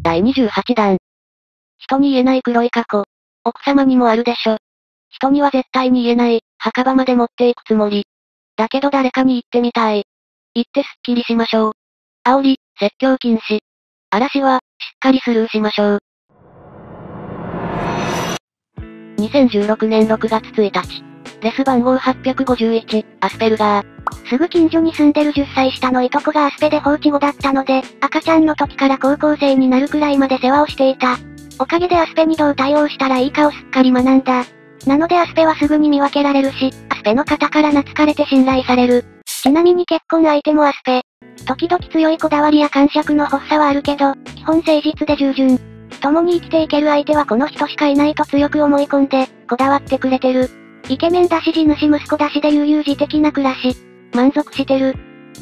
第28弾。人に言えない黒い過去。奥様にもあるでしょ。人には絶対に言えない、墓場まで持っていくつもり。だけど誰かに言ってみたい。言ってすっきりしましょう。煽り、説教禁止。嵐は、しっかりスルーしましょう。2016年6月1日。レス番号851、アスペルガー。 すぐ近所に住んでる10歳下のいとこがアスペで放置後だったので、赤ちゃんの時から高校生になるくらいまで世話をしていた。おかげでアスペにどう対応したらいいかをすっかり学んだ。なのでアスペはすぐに見分けられるし、アスペの方から懐かれて信頼される。ちなみに結婚相手もアスペ。時々強いこだわりや感触の発作はあるけど、基本誠実で従順。共に生きていける相手はこの人しかいないと強く思い込んで、こだわってくれてる。イケメンだし地主息子だしで悠々自適な暮らし。満足してる。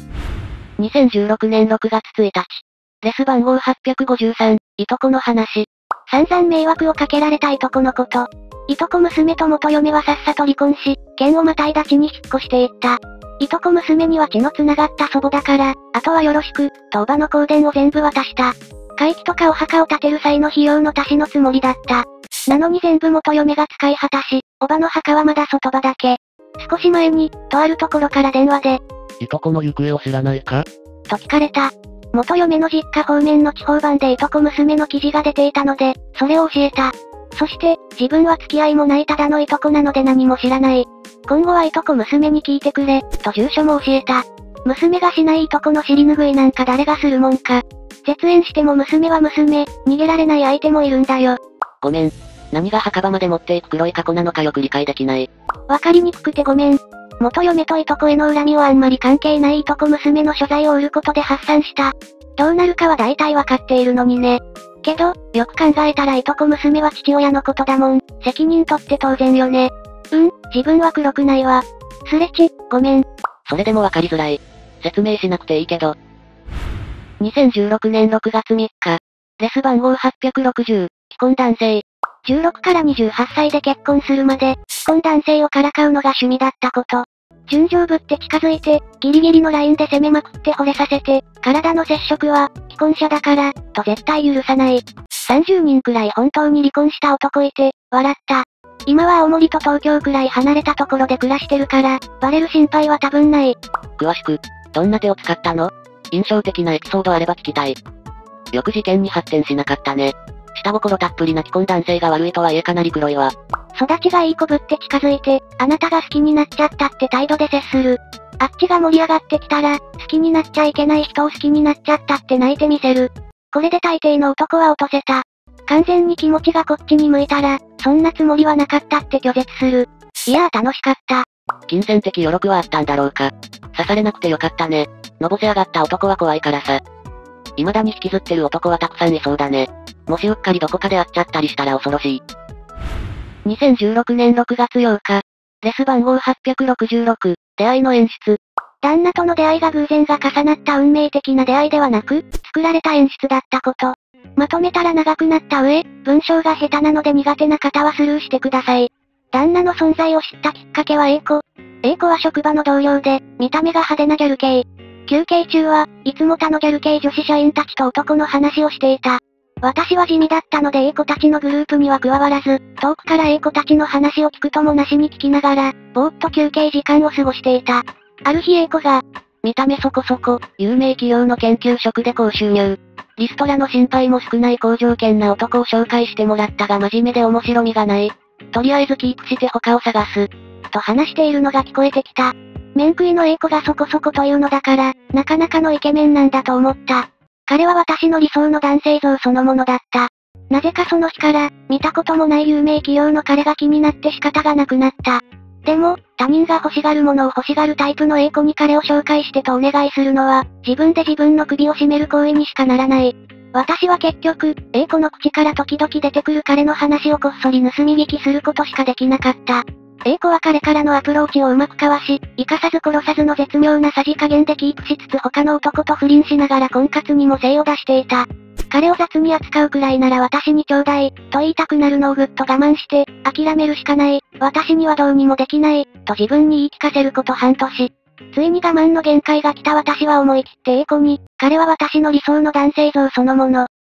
2016年6月1日。レス番号853、いとこの話。 散々迷惑をかけられたいとこのこと。いとこ娘と元嫁はさっさと離婚し、県をまたいだ地に引っ越していった。いとこ娘には血の繋がった祖母だから、あとはよろしく、と叔母の香典を全部渡した。会期とかお墓を建てる際の費用の足しのつもりだった。なのに全部元嫁が使い果たし、叔母の墓はまだ外場だけ。少し前に、とあるところから電話で、 いとこの行方を知らないかと聞かれた。元嫁の実家方面の地方版でいとこ娘の記事が出ていたので、それを教えた。そして、自分は付き合いもないただのいとこなので何も知らない。今後はいとこ娘に聞いてくれ、と住所も教えた。娘がしないいとこの尻拭いなんか誰がするもんか。絶縁しても娘は娘、逃げられない相手もいるんだよ。 ごめん。何が墓場まで持っていく黒い過去なのかよく理解できない。 わかりにくくてごめん。元嫁といとこへの恨みをあんまり関係ないいとこ娘の所在を売ることで発散した。どうなるかは大体わかっているのにね。けど、よく考えたらいとこ娘は父親のことだもん。責任取って当然よね。自分は黒くないわ。スレッチ、ごめん。 それでもわかりづらい。説明しなくていいけど。2016年6月3日。レス番号860、既婚男性。 16から28歳で結婚するまで、既婚男性をからかうのが趣味だったこと。純情ぶって近づいて、ギリギリのラインで攻めまくって惚れさせて、体の接触は、既婚者だから、と絶対許さない。30人くらい本当に離婚した男いて、笑った。今は青森と東京くらい離れたところで暮らしてるから、バレる心配は多分ない。 詳しく、どんな手を使ったの？印象的なエピソードあれば聞きたい。よく事件に発展しなかったね。下心たっぷりな既婚男性が悪いとはいえかなり黒いわ。 育ちがいい子ぶって近づいて、あなたが好きになっちゃったって態度で接する。あっちが盛り上がってきたら、好きになっちゃいけない人を好きになっちゃったって泣いてみせる。これで大抵の男は落とせた。完全に気持ちがこっちに向いたら、そんなつもりはなかったって拒絶する。いやー楽しかった。 金銭的余力はあったんだろうか。刺されなくてよかったね。のぼせ上がった男は怖いからさ。未だに引きずってる男はたくさんいそうだね。もしうっかりどこかで会っちゃったりしたら恐ろしい。2016年6月8日。レス番号866、出会いの演出。 旦那との出会いが偶然が重なった運命的な出会いではなく、作られた演出だったこと。まとめたら長くなった上、文章が下手なので苦手な方はスルーしてください。旦那の存在を知ったきっかけは A 子。A 子は職場の同僚で、見た目が派手なギャル系。休憩中は、いつも他のギャル系女子社員たちと男の話をしていた。私は地味だったので A 子たちのグループには加わらず、遠くから A 子たちの話を聞くともなしに聞きながら、ぼーっと休憩時間を過ごしていた。ある日 A 子が、 見た目そこそこ、有名企業の研究職で高収入。リストラの心配も少ない好条件な男を紹介してもらったが真面目で面白みがない。とりあえずキープして他を探す。 と話しているのが聞こえてきた。面食いの A 子がそこそこというのだから、なかなかのイケメンなんだと思った。彼は私の理想の男性像そのものだった。なぜかその日から、見たこともない有名企業の彼が気になって仕方がなくなった。でも、他人が欲しがるものを欲しがるタイプの A 子に彼を紹介してとお願いするのは、自分で自分の首を絞める行為にしかならない。私は結局、A 子の口から時々出てくる彼の話をこっそり盗み聞きすることしかできなかった。A 子は彼からのアプローチをうまくかわし、生かさず殺さずの絶妙なさじ加減でキープしつつ他の男と不倫しながら婚活にも精を出していた。彼を雑に扱うくらいなら私にちょうだい、と言いたくなるのをぐっと我慢して、諦めるしかない、私にはどうにもできない、と自分に言い聞かせること半年。ついに我慢の限界が来た私は思い切って A 子に、彼は私の理想の男性像そのもの。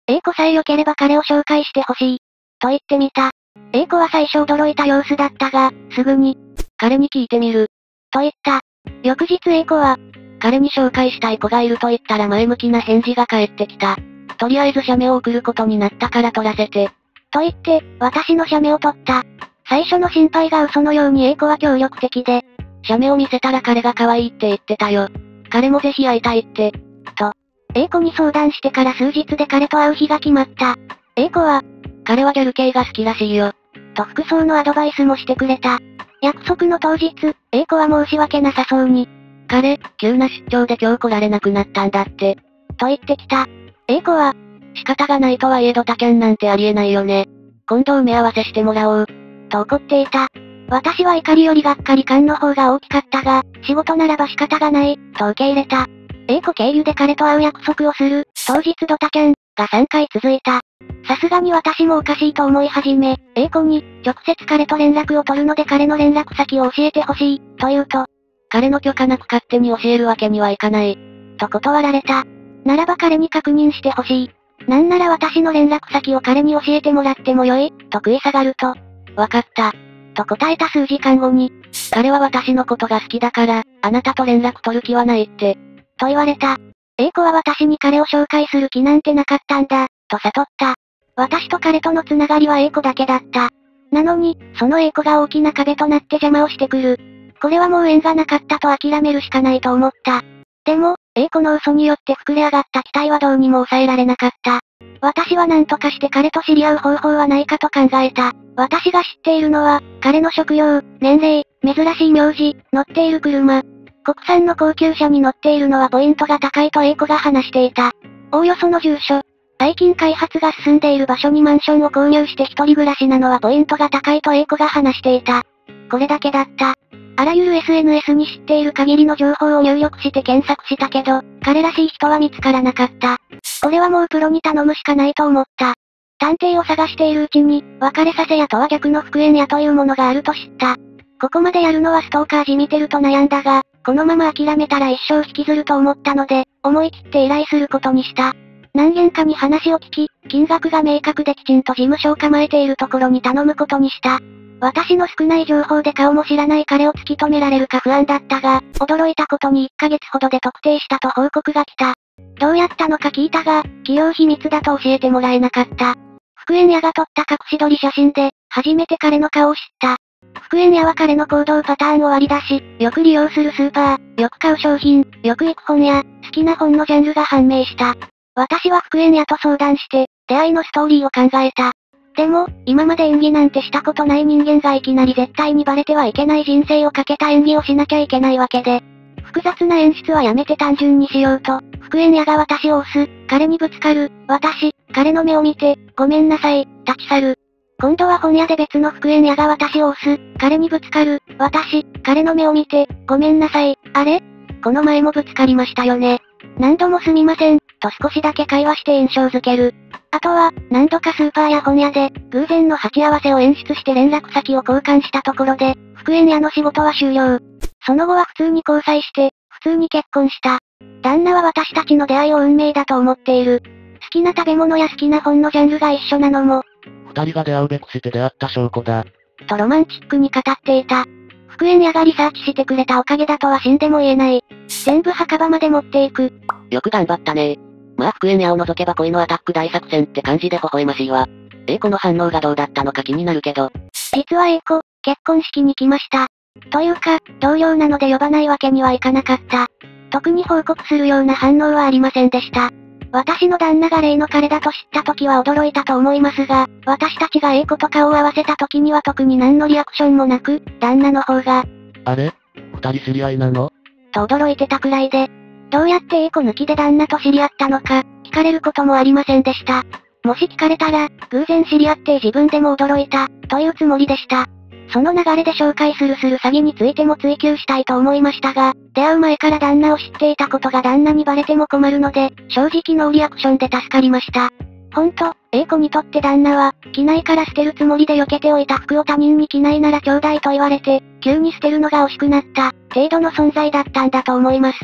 A 子さえ良ければ彼を紹介してほしい。と言ってみた。A 子は最初驚いた様子だったが、すぐに、 彼に聞いてみる。 と言った。翌日 A 子は、 彼に紹介したい子がいると言ったら前向きな返事が返ってきた。とりあえず写メを送ることになったから撮らせて。 と言って、私の写メを撮った。最初の心配が嘘のように A 子は協力的で、 写メを見せたら彼が可愛いって言ってたよ。彼もぜひ会いたいって。 と、A 子に相談してから数日で彼と会う日が決まった。A 子は、 彼はギャル系が好きらしいよ。 と服装のアドバイスもしてくれた。約束の当日、A 子は申し訳なさそうに、 彼、急な出張で今日来られなくなったんだって。 と言ってきた。A 子は、 仕方がないとはいえドタキャンなんてありえないよね。今度埋め合わせしてもらおう。 と怒っていた。私は怒りよりがっかり感の方が大きかったが、仕事ならば仕方がない、と受け入れた。A 子経由で彼と会う約束をする、当日ドタキャン、が3回続いた。さすがに私もおかしいと思い始め、A 子に、直接彼と連絡を取るので彼の連絡先を教えてほしい、と言うと、 彼の許可なく勝手に教えるわけにはいかない。 と断られた。ならば彼に確認してほしい。なんなら私の連絡先を彼に教えてもらってもよい、と食い下がると、 わかった。 と答えた数時間後に、 彼は私のことが好きだから、あなたと連絡取る気はないって。 と言われた。A 子は私に彼を紹介する気なんてなかったんだ、と悟った。私と彼とのつながりは A 子だけだった。なのに、その A 子が大きな壁となって邪魔をしてくる。これはもう縁がなかったと諦めるしかないと思った。でも、A 子の嘘によって膨れ上がった期待はどうにも抑えられなかった。私は何とかして彼と知り合う方法はないかと考えた。私が知っているのは、彼の職業、年齢、珍しい名字、乗っている車。国産の高級車に乗っているのはポイントが高いと A 子が話していた。おおよその住所。最近開発が進んでいる場所にマンションを購入して一人暮らしなのはポイントが高いと A 子が話していた。これだけだった。あらゆる SNS に知っている限りの情報を入力して検索したけど、彼らしい人は見つからなかった。これはもうプロに頼むしかないと思った。探偵を探しているうちに、別れさせ屋とは逆の復縁屋というものがあると知った。ここまでやるのはストーカーじみてると悩んだが、このまま諦めたら一生引きずると思ったので、思い切って依頼することにした。何件かに話を聞き、金額が明確できちんと事務所を構えているところに頼むことにした。私の少ない情報で顔も知らない彼を突き止められるか不安だったが、驚いたことに1ヶ月ほどで特定したと報告が来た。どうやったのか聞いたが、企業秘密だと教えてもらえなかった。復縁屋が撮った隠し撮り写真で、初めて彼の顔を知った。復縁屋は彼の行動パターンを割り出し、よく利用するスーパー、よく買う商品、よく行く本屋、好きな本のジャンルが判明した。私は復縁屋と相談して、出会いのストーリーを考えた。でも、今まで演技なんてしたことない人間がいきなり絶対にバレてはいけない人生をかけた演技をしなきゃいけないわけで、複雑な演出はやめて単純にしようと、復縁屋が私を押す、彼にぶつかる、私、彼の目を見て、ごめんなさい、立ち去る。今度は本屋で別の復縁屋が私を押す、彼にぶつかる、私、彼の目を見て、ごめんなさい、あれ？この前もぶつかりましたよね。何度もすみません、と少しだけ会話して印象づける。あとは、何度かスーパーや本屋で、偶然の鉢合わせを演出して連絡先を交換したところで、復縁屋の仕事は終了。その後は普通に交際して、普通に結婚した。旦那は私たちの出会いを運命だと思っている。好きな食べ物や好きな本のジャンルが一緒なのも、 二人が出会うべくして出会った証拠だ。 とロマンチックに語っていた。復縁屋がリサーチしてくれたおかげだとは死んでも言えない。全部墓場まで持っていく。 よく頑張ったね。まあ復縁屋を除けば恋のアタック大作戦って感じで微笑ましいわ。A 子の反応がどうだったのか気になるけど。 実は A 子、結婚式に来ました。というか、同僚なので呼ばないわけにはいかなかった。特に報告するような反応はありませんでした。私の旦那が例の彼だと知った時は驚いたと思いますが、私たちが A 子と顔を合わせた時には特に何のリアクションもなく、旦那の方が、 あれ？二人知り合いなの？ と驚いてたくらいで、どうやって A 子抜きで旦那と知り合ったのか、聞かれることもありませんでした。もし聞かれたら、偶然知り合って自分でも驚いた、というつもりでした。その流れで紹介する詐欺についても追求したいと思いましたが、出会う前から旦那を知っていたことが旦那にバレても困るので、正直ノーリアクションで助かりました。ほんと、A 子にとって旦那は、着ないから捨てるつもりで避けておいた服を他人に着ないなら兄弟と言われて、急に捨てるのが惜しくなった、程度の存在だったんだと思います。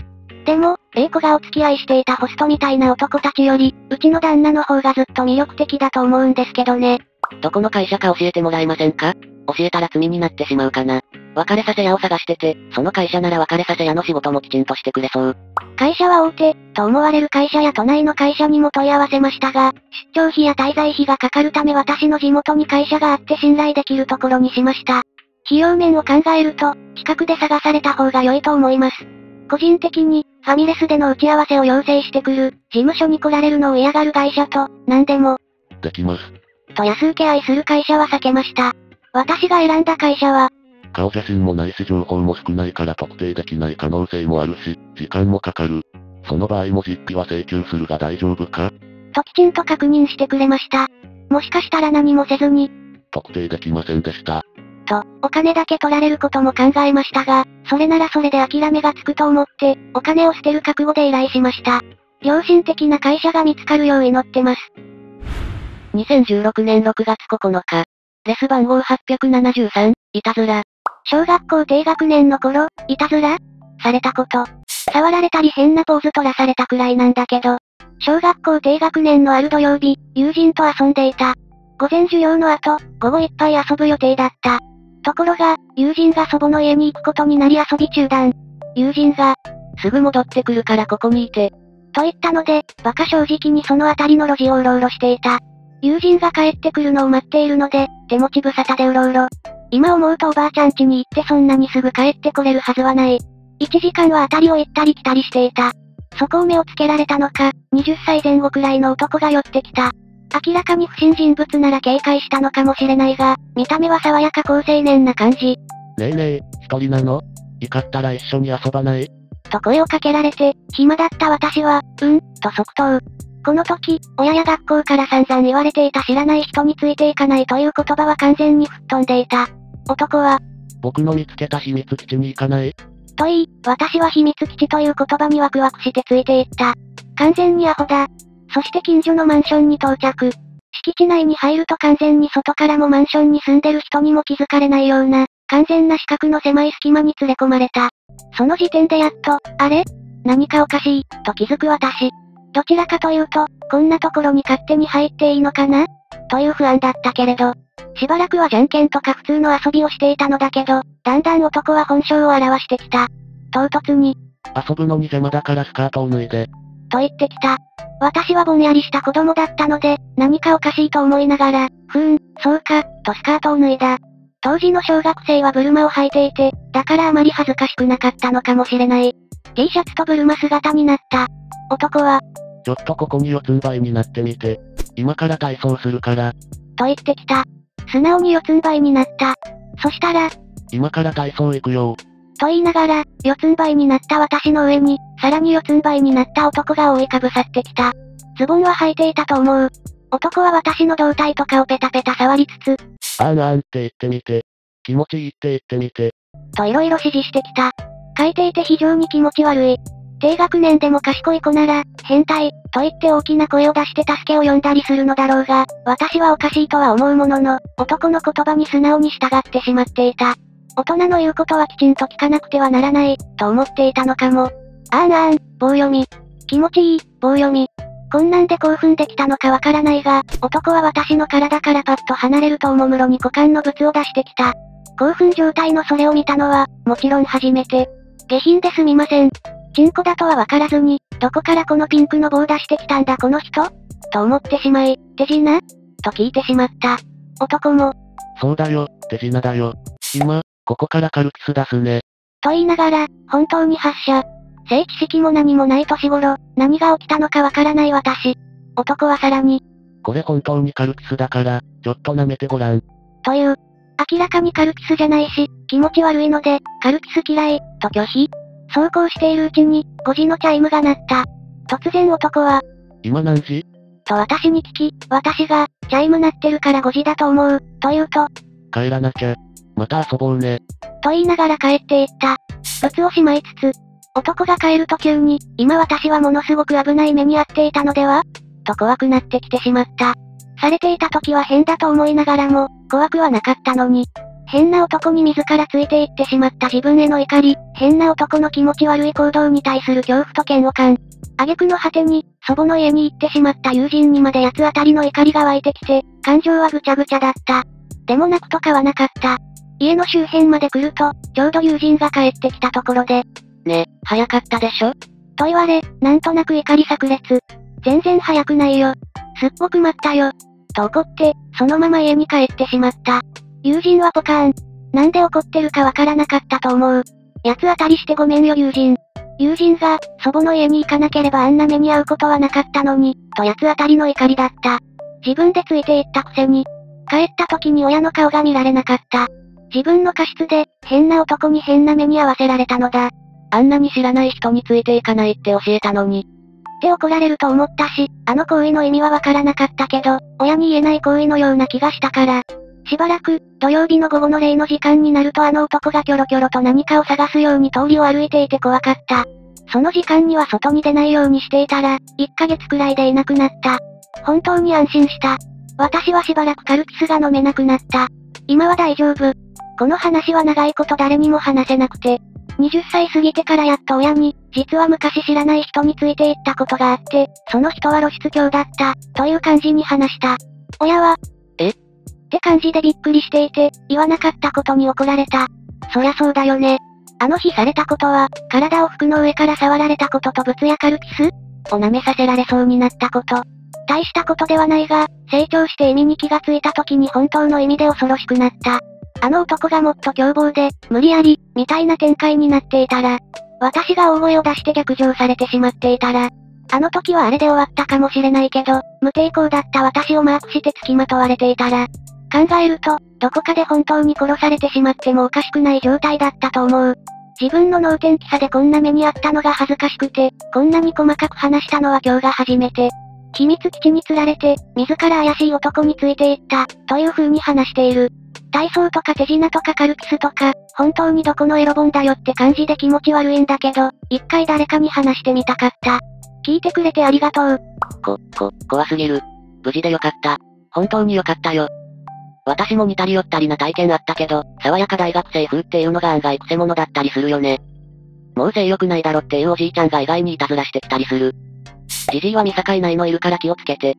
でも、A 子がお付き合いしていたホストみたいな男たちより、うちの旦那の方がずっと魅力的だと思うんですけどね。 どこの会社か教えてもらえませんか？教えたら罪になってしまうかな。別れさせ屋を探してて、その会社なら別れさせ屋の仕事もきちんとしてくれそう。 会社は大手、と思われる会社や都内の会社にも問い合わせましたが、出張費や滞在費がかかるため私の地元に会社があって信頼できるところにしました。費用面を考えると、近くで探された方が良いと思います。個人的に、ファミレスでの打ち合わせを要請してくる、事務所に来られるのを嫌がる会社と、何でも、 できます。 と安請け合いする会社は避けました。私が選んだ会社は、 顔写真もないし情報も少ないから特定できない可能性もあるし、時間もかかる。その場合も実費は請求するが大丈夫か？ ときちんと確認してくれました。もしかしたら何もせずに、 特定できませんでした。 と、お金だけ取られることも考えましたが、それならそれで諦めがつくと思って、お金を捨てる覚悟で依頼しました。良心的な会社が見つかるよう祈ってます。 2016年6月9日。レス番号873、いたずら。 小学校低学年の頃、いたずらされたこと。触られたり変なポーズ取らされたくらいなんだけど。小学校低学年のある土曜日、友人と遊んでいた。午前授業の後、午後いっぱい遊ぶ予定だった。ところが、友人が祖母の家に行くことになり遊び中断。友人が、 すぐ戻ってくるからここにいて。 と言ったので、馬鹿正直にその辺りの路地をうろうろしていた。友人が帰ってくるのを待っているので、手持ち無沙汰でうろうろ。今思うとおばあちゃん家に行ってそんなにすぐ帰ってこれるはずはない。1時間は辺りを行ったり来たりしていた。そこを目をつけられたのか、20歳前後くらいの男が寄ってきた。明らかに不審人物なら警戒したのかもしれないが、見た目は爽やか好青年な感じ。 ねえねえ、一人なの？怒ったら一緒に遊ばない？ と声をかけられて、暇だった私は、と即答。この時、親や学校から散々言われていた知らない人についていかないという言葉は完全に吹っ飛んでいた。男は、 僕の見つけた秘密基地に行かない？ と言い、私は秘密基地という言葉にワクワクしてついていった。完全にアホだ。そして近所のマンションに到着。敷地内に入ると完全に外からもマンションに住んでる人にも気づかれないような、完全な四角の狭い隙間に連れ込まれた。その時点でやっと、あれ？何かおかしい、と気づく私。どちらかというと、こんなところに勝手に入っていいのかな？という不安だったけれど。しばらくはじゃんけんとか普通の遊びをしていたのだけど、だんだん男は本性を表してきた。唐突に、 遊ぶのに邪魔だからスカートを脱いで。 と言ってきた。私はぼんやりした子供だったので、何かおかしいと思いながら、そうか、とスカートを脱いだ。当時の小学生はブルマを履いていて、だからあまり恥ずかしくなかったのかもしれない。T シャツとブルマ姿になった。男は、 ちょっとここに四つん這いになってみて。今から体操するから。 と言ってきた。素直に四つん這いになった。そしたら、 今から体操行くよ。 と言いながら、四つん這いになった私の上に、さらに四つん這いになった男が覆いかぶさってきた。ズボンは履いていたと思う。男は私の胴体とかをペタペタ触りつつ、 あーんって言ってみて。気持ちいいって言ってみて。 といろいろ指示してきた。書いていて非常に気持ち悪い。低学年でも賢い子なら、変態、と言って大きな声を出して助けを呼んだりするのだろうが、私はおかしいとは思うものの、男の言葉に素直に従ってしまっていた。大人の言うことはきちんと聞かなくてはならない、と思っていたのかも。棒読み。気持ちいい、棒読み。こんなんで興奮できたのかわからないが、男は私の体からパッと離れるとおもむろに股間の物を出してきた。興奮状態のそれを見たのは、もちろん初めて。下品ですみません。チンコだとはわからずに、どこからこのピンクの棒出してきたんだこの人と思ってしまい、手品と聞いてしまった。男も、 そうだよ、手品だよ。今、ここからカルピス出すね。 と言いながら、本当に発射。性知識も何もない年頃、何が起きたのかわからない私。男はさらに、 これ本当にカルピスだから、ちょっと舐めてごらん。 という、明らかにカルピスじゃないし、気持ち悪いので、カルピス嫌い、と拒否。そうこうしているうちに、5時のチャイムが鳴った。突然男は、 今何時？ と私に聞き、私が、チャイム鳴ってるから5時だと思う、と言うと、 帰らなきゃ。また遊ぼうね。 と言いながら帰っていった。物をしまいつつ、男が帰る途中に、今私はものすごく危ない目に遭っていたのではと怖くなってきてしまった。されていた時は変だと思いながらも、怖くはなかったのに。 変な男に自らついていってしまった自分への怒り、変な男の気持ち悪い行動に対する恐怖と嫌悪感。挙句の果てに、祖母の家に行ってしまった友人にまで八つ当たりの怒りが湧いてきて、感情はぐちゃぐちゃだった。でも泣くとかはなかった。家の周辺まで来ると、ちょうど友人が帰ってきたところで、 ね、早かったでしょと言われ、なんとなく怒り炸裂。全然早くないよ。すっごく待ったよ。と怒って、そのまま家に帰ってしまった。友人はポカーン。なんで怒ってるかわからなかったと思う。八つ当たりしてごめんよ友人。友人が、祖母の家に行かなければあんな目に遭うことはなかったのに、と八つ当たりの怒りだった。自分でついていったくせに。帰った時に親の顔が見られなかった。自分の過失で、変な男に変な目に遭わせられたのだ。 あんなに知らない人についていかないって教えたのに。 って怒られると思ったし、あの行為の意味はわからなかったけど、親に言えない行為のような気がしたから。しばらく、土曜日の午後の例の時間になるとあの男がキョロキョロと何かを探すように通りを歩いていて怖かった。その時間には外に出ないようにしていたら、1ヶ月くらいでいなくなった。本当に安心した。私はしばらくカルピスが飲めなくなった。今は大丈夫。この話は長いこと誰にも話せなくて。20歳過ぎてからやっと親に、実は昔知らない人についていったことがあって、その人は露出狂だった、という感じに話した。親は、って感じでびっくりしていて、言わなかったことに怒られた。そりゃそうだよね。あの日されたことは、体を服の上から触られたこととブツやカルピスを舐めさせられそうになったこと。大したことではないが、成長して意味に気がついた時に本当の意味で恐ろしくなった。あの男がもっと凶暴で、無理やり、みたいな展開になっていたら、私が大声を出して逆上されてしまっていたら、あの時はあれで終わったかもしれないけど、無抵抗だった私をマークして付きまとわれていたら、考えると、どこかで本当に殺されてしまってもおかしくない状態だったと思う。自分の能天気さでこんな目にあったのが恥ずかしくて、こんなに細かく話したのは今日が初めて。秘密基地に釣られて、自ら怪しい男についていった、という風に話している。体操とか手品とかカルピスとか、本当にどこのエロ本だよって感じで気持ち悪いんだけど、一回誰かに話してみたかった。聞いてくれてありがとう。 怖すぎる。無事でよかった。本当によかったよ。私も似たり寄ったりな体験あったけど、爽やか大学生風っていうのが案外クセ者だったりするよね。もう性欲ないだろっていうおじいちゃんが意外にいたずらしてきたりする。じじいは見境ないのいるから気をつけて。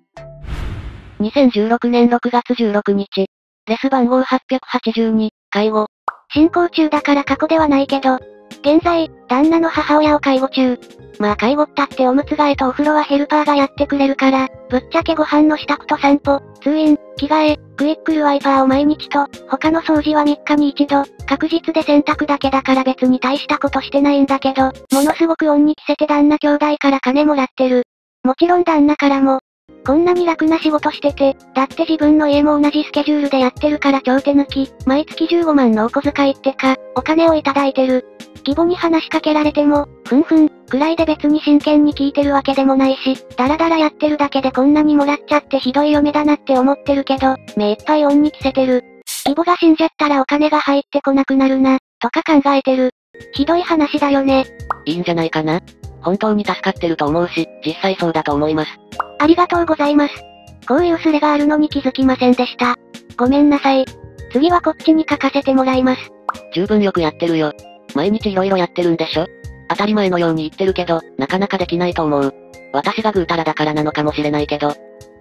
2016年6月16日。レス番号882、介護。進行中だから過去ではないけど、現在、旦那の母親を介護中。まあ介護ったっておむつ替えとお風呂はヘルパーがやってくれるから、ぶっちゃけご飯の支度と散歩、通院、着替え、クイックルワイパーを毎日と、他の掃除は3日に一度、確実で洗濯だけだから別に大したことしてないんだけど、ものすごく恩に着せて旦那兄弟から金もらってる。もちろん旦那からも。こんなに楽な仕事してて、だって自分の家も同じスケジュールでやってるから超手抜き、毎月15万のお小遣いってか、お金をいただいてる。義母に話しかけられても、ふんふん、くらいで別に真剣に聞いてるわけでもないし、だらだらやってるだけでこんなにもらっちゃってひどい嫁だなって思ってるけど、目いっぱい恩に着せてる。義母が死んじゃったらお金が入ってこなくなるな、とか考えてる。ひどい話だよね。 いいんじゃないかな。本当に助かってると思うし、実際そうだと思います。 ありがとうございます。こういうスレがあるのに気づきませんでした。ごめんなさい。次はこっちに書かせてもらいます。 十分よくやってるよ。毎日色々やってるんでしょ？当たり前のように言ってるけど、なかなかできないと思う。私がぐうたらだからなのかもしれないけど。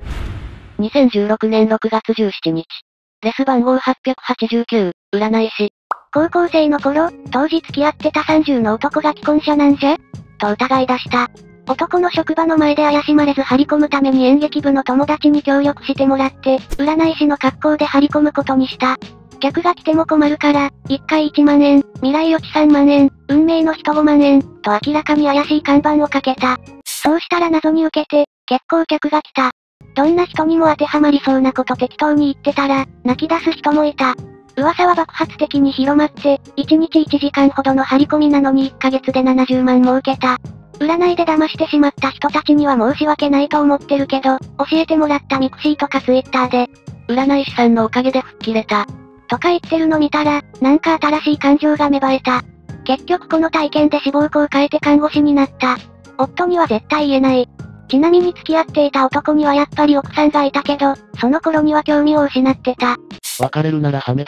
2016年6月17日。レス番号889、占い師。高校生の頃、当時付き合ってた30の男が既婚者なんじゃと疑い出した。男の職場の前で怪しまれず張り込むために演劇部の友達に協力してもらって、占い師の格好で張り込むことにした。客が来ても困るから、1回1万円、未来予知3万円、運命の人5万円、と明らかに怪しい看板をかけた。そうしたら謎に受けて、結構客が来た。どんな人にも当てはまりそうなこと適当に言ってたら、泣き出す人もいた。噂は爆発的に広まって、1日1時間ほどの張り込みなのに1ヶ月で70万も受けた。占いで騙してしまった人たちには申し訳ないと思ってるけど、教えてもらったミクシーとかツイッターで、 占い師さんのおかげで吹っ切れた。 とか言ってるの見たら、なんか新しい感情が芽生えた。結局この体験で志望校を変えて看護師になった。夫には絶対言えない。ちなみに付き合っていた男にはやっぱり奥さんがいたけど、その頃には興味を失ってた。 別れるならハメ撮り。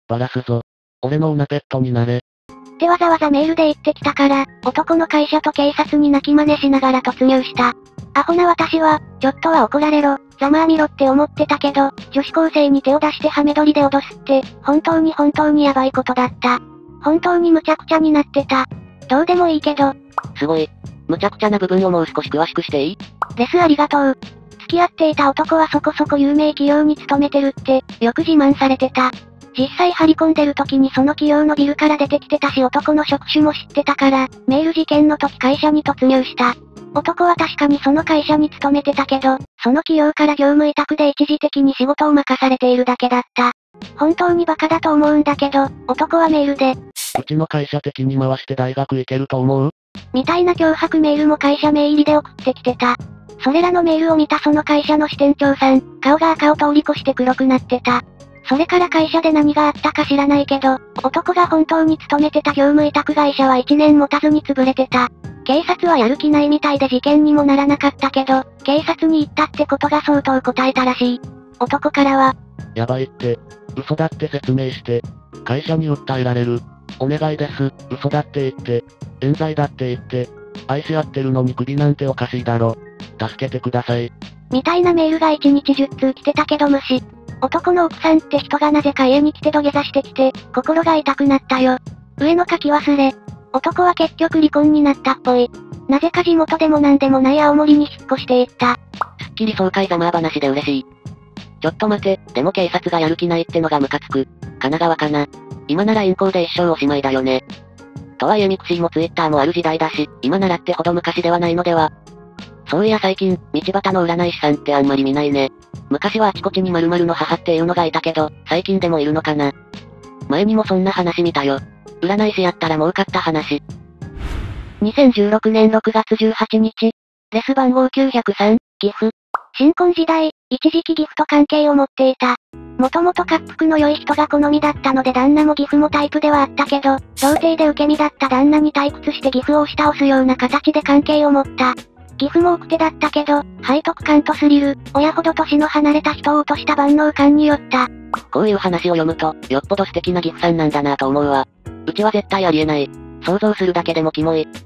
バラすぞ。俺のオナペットになれ。 ってわざわざメールで言ってきたから、男の会社と警察に泣き真似しながら突入した。アホな私は、ちょっとは怒られろ、ざまあみろって思ってたけど、女子高生に手を出してハメ撮りで脅すって、本当にヤバいことだった。本当に無茶苦茶になってた。どうでもいいけど。 すごい。無茶苦茶な部分をもう少し詳しくしていい？ レスありがとう。付き合っていた男はそこそこ有名企業に勤めてるって、よく自慢されてた。実際張り込んでる時にその企業のビルから出てきてたし男の職種も知ってたから、メール事件の時会社に突入した。男は確かにその会社に勤めてたけど、その企業から業務委託で一時的に仕事を任されているだけだった。本当にバカだと思うんだけど、男はメールで、 うちの会社的に回して大学行けると思う？ みたいな脅迫メールも会社名入りで送ってきてた。それらのメールを見たその会社の支店長さん、顔が赤を通り越して黒くなってた。それから会社で何があったか知らないけど、男が本当に勤めてた業務委託会社は1年持たずに潰れてた。警察はやる気ないみたいで事件にもならなかったけど、警察に行ったってことが相当答えたらしい。男からは、 やばいって。嘘だって説明して。会社に訴えられる。お願いです。嘘だって言って。冤罪だって言って。愛し合ってるのに首なんておかしいだろ。助けてください。 みたいなメールが1日10通来てたけど無視。男の奥さんって人がなぜか家に来て土下座してきて、心が痛くなったよ。上の書き忘れ。男は結局離婚になったっぽい。なぜか地元でもなんでもない青森に引っ越していった。 すっきり爽快ざまあ話で嬉しい。ちょっと待て、でも警察がやる気ないってのがムカつく。神奈川かな。今なら陰行で一生おしまいだよね。とはいえミクシーもツイッターもある時代だし、今ならってほど昔ではないのでは。そういや最近、道端の占い師さんってあんまり見ないね。昔はあちこちに〇〇の母っていうのがいたけど、最近でもいるのかな。前にもそんな話見たよ。占い師やったら儲かった話。 2016年6月18日。レス番号903、岐阜。新婚時代、一時期ギフと関係を持っていた。もともと恰幅の良い人が好みだったので旦那もギフもタイプではあったけど、童貞で受け身だった旦那に退屈してギフを押し倒すような形で関係を持った。ギフも奥手だったけど、背徳感とスリル、親ほど年の離れた人を落とした万能感によった。 こういう話を読むと、よっぽど素敵なギフさんなんだなと思うわ。うちは絶対ありえない。想像するだけでもキモい。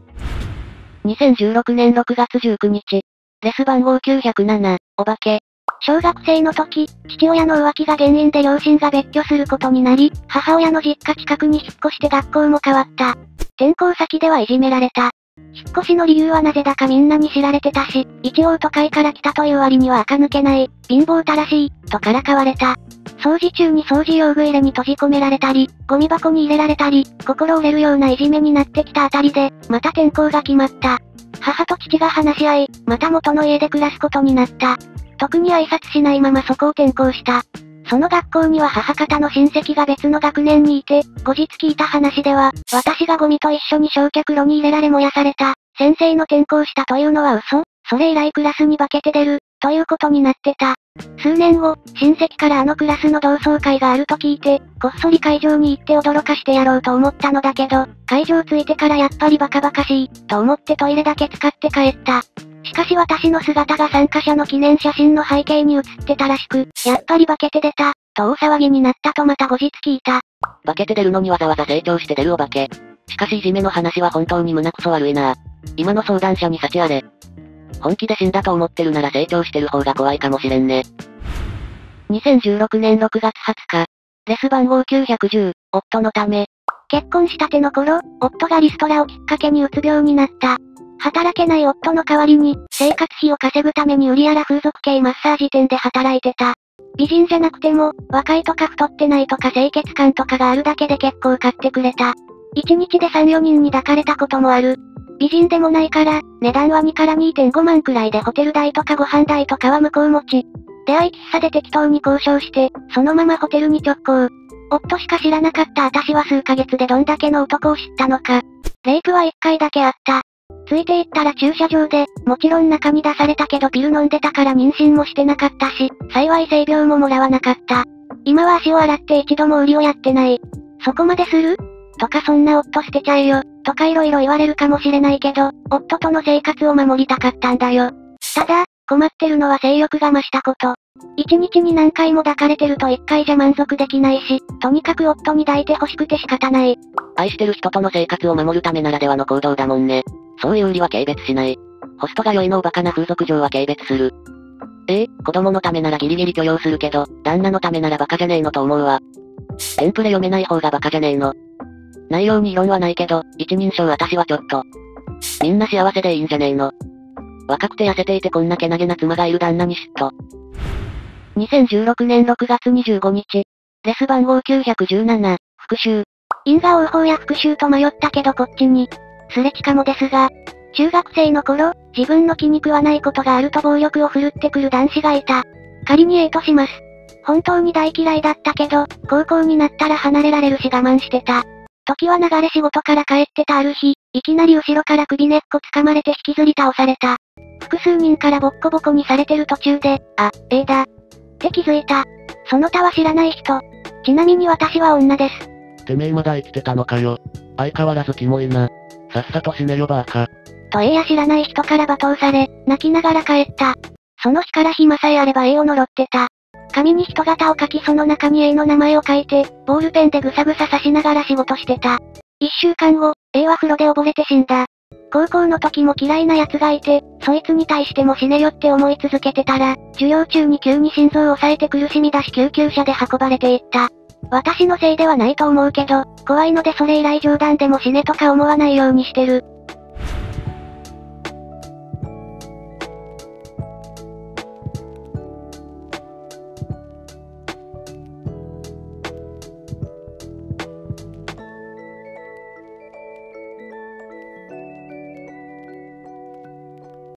2016年6月19日。レス番号907、お化け。小学生の時、父親の浮気が原因で両親が別居することになり、母親の実家近くに引っ越して学校も変わった。転校先ではいじめられた。引っ越しの理由はなぜだかみんなに知られてたし、一応都会から来たという割には垢抜けない、貧乏たらしい、とからかわれた。掃除中に掃除用具入れに閉じ込められたり、ゴミ箱に入れられたり、心折れるようないじめになってきたあたりで、また転校が決まった。母と父が話し合い、また元の家で暮らすことになった。特に挨拶しないままそこを転校した。その学校には母方の親戚が別の学年にいて、後日聞いた話では、私がゴミと一緒に焼却炉に入れられ燃やされた。先生の転校したというのは嘘？それ以来クラスに化けて出る、ということになってた。数年後、親戚からあのクラスの同窓会があると聞いて、こっそり会場に行って驚かしてやろうと思ったのだけど、会場着いてからやっぱりバカバカしい、と思ってトイレだけ使って帰った。しかし私の姿が参加者の記念写真の背景に写ってたらしく、やっぱり化けて出た、と大騒ぎになったとまた後日聞いた。 化けて出るのにわざわざ成長して出るお化け。しかしいじめの話は本当に胸くそ悪いな。今の相談者に幸あれ。本気で死んだと思ってるなら成長してる方が怖いかもしれんね。 2016年6月20日。レス番号910、夫のため。結婚したての頃、夫がリストラをきっかけにうつ病になった。働けない夫の代わりに、生活費を稼ぐために売りやら風俗系マッサージ店で働いてた。美人じゃなくても、若いとか太ってないとか清潔感とかがあるだけで結構買ってくれた。1日で3、4人に抱かれたこともある。美人でもないから、値段は2から 2.5 万くらいでホテル代とかご飯代とかは向こう持ち。出会い喫茶で適当に交渉して、そのままホテルに直行。夫しか知らなかった私は数ヶ月でどんだけの男を知ったのか。レイプは1回だけあった。ついて行ったら駐車場で、もちろん中に出されたけどピル飲んでたから妊娠もしてなかったし、幸い性病ももらわなかった。今は足を洗って一度も売りをやってない。そこまでする？とかそんな夫捨てちゃえよ、とか色々言われるかもしれないけど、夫との生活を守りたかったんだよ。ただ、困ってるのは性欲が増したこと。 一日に何回も抱かれてると一回じゃ満足できないし、とにかく夫に抱いて欲しくて仕方ない。 愛してる人との生活を守るためならではの行動だもんね。そういう売りは軽蔑しない。ホストが良いのおバカな風俗嬢は軽蔑する。子供のためならギリギリ許容するけど、旦那のためならバカじゃねえのと思うわ。テンプレ読めない方がバカじゃねえの。内容に異論はないけど、一人称私はちょっと。みんな幸せでいいんじゃねえの。若くて痩せていてこんなけなげな妻がいる旦那に嫉妬。 2016年6月25日。レス番号917、復讐。因果応報や復讐と迷ったけどこっちに。スレチかもですが、中学生の頃、自分の気に食わないことがあると暴力を振るってくる男子がいた。仮に A とします。本当に大嫌いだったけど、高校になったら離れられるし我慢してた。時は流れ仕事から帰ってたある日、いきなり後ろから首根っこ掴まれて引きずり倒された。複数人からボッコボコにされてる途中で、A だ。って気づいた。その他は知らない人。ちなみに私は女です。 てめえまだ生きてたのかよ。相変わらずキモいな。さっさと死ねよバーカ。 と A や知らない人から罵倒され、泣きながら帰った。その日から暇さえあれば A を呪ってた。紙に人型を書きその中に A の名前を書いて、ボールペンでぐさぐさ刺しながら仕事してた。1週間後、A は風呂で溺れて死んだ。高校の時も嫌いな奴がいて、そいつに対しても死ねよって思い続けてたら、授業中に急に心臓を押さえて苦しみ出し救急車で運ばれていった。私のせいではないと思うけど、怖いのでそれ以来冗談でも死ねとか思わないようにしてる。